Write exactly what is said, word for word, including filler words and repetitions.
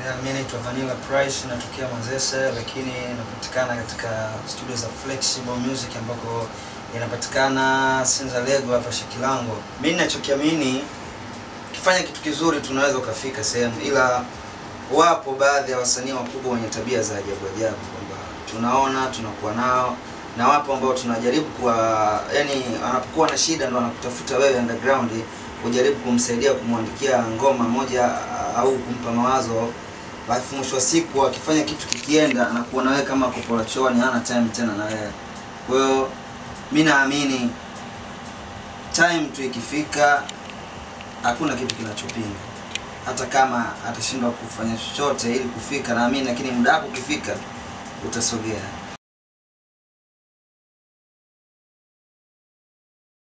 Mimi naitwa Vanilla Price, natokea Manzese, lakini napatikana katika studio za Flexible Music ambako inapatikana Sinza Lego hapa Shikilango. Mimi ninachokiamini, ukifanya kitu kizuri tunaweza kufika sehemu, ila wapo baadhi ya wasanii wakubwa wenye tabia za ajabu ajabu kwamba tunaona tunakuwa nao, na wapo ambao tunajaribu kwa yani anapokuwa na shida ndo anakutafuta wewe underground ujaribu kumsaidia kumwandikia ngoma moja au kumpa mawazo, alafu mwisho wa siku akifanya kitu kikienda anakuona wewe kama kopola choani, hana time tena na wewe. Kwa hiyo mimi naamini time tu ikifika hakuna kitu kinachopinga, hata kama atashindwa kufanya chochote ili kufika, naamini lakini muda wako ukifika utasogea.